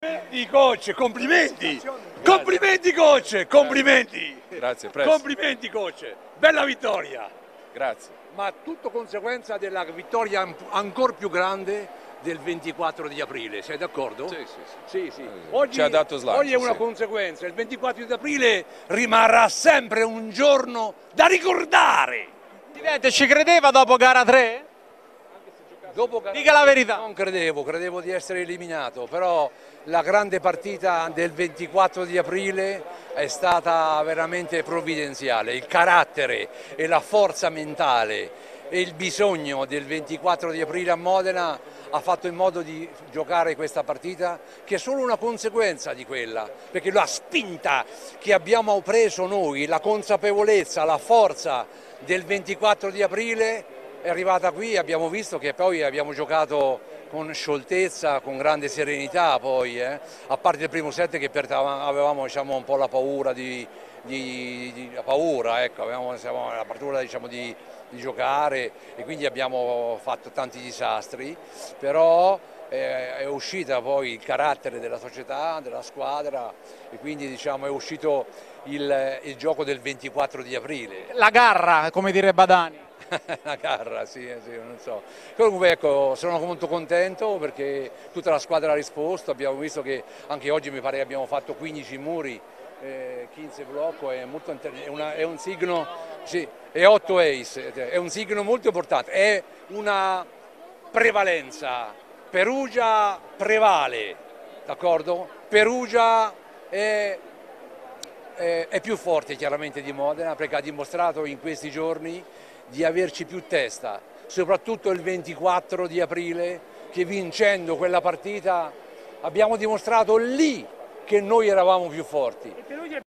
Coach, complimenti! Complimenti coach, complimenti! Grazie, presto. Complimenti coach, bella vittoria! Grazie. Ma tutto conseguenza della vittoria ancora più grande del 24 di aprile, sei d'accordo? Sì. Sì. Ci ha dato slancio, Oggi è una sì. conseguenza, il 24 di aprile rimarrà sempre un giorno da ricordare! Presidente, ci credeva dopo gara 3? Dica la verità. Non credevo di essere eliminato, però la grande partita del 24 di aprile è stata veramente provvidenziale. Il carattere e la forza mentale e il bisogno del 24 di aprile a Modena ha fatto in modo di giocare questa partita, che è solo una conseguenza di quella, perché la spinta che abbiamo preso noi, la consapevolezza, la forza del 24 di aprile è arrivata qui, abbiamo visto che poi abbiamo giocato con scioltezza, con grande serenità poi, a parte il primo set che avevamo diciamo, un po' la paura, ecco, avevamo la paura diciamo, di giocare e quindi abbiamo fatto tanti disastri, però è uscita poi il carattere della società, della squadra e quindi diciamo, è uscito il gioco del 24 di aprile. La garra, come direbbe Badani. Una garra, sì, non so. Comunque ecco, sono molto contento perché tutta la squadra ha risposto, abbiamo visto che anche oggi mi pare che abbiamo fatto 15 muri, 15 blocco, è un signo, sì, e 8 ace, è un signo molto importante, è una prevalenza, Perugia prevale, d'accordo? Perugia è più forte chiaramente di Modena perché ha dimostrato in questi giorni di averci più testa, soprattutto il 24 di aprile che vincendo quella partita abbiamo dimostrato lì che noi eravamo più forti.